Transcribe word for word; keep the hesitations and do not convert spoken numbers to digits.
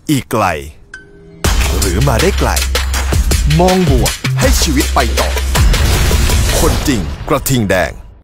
อีกไกลหรือมาได้ไกลมองบวกให้ชีวิตไปต่อคนจริงกระทิงแดง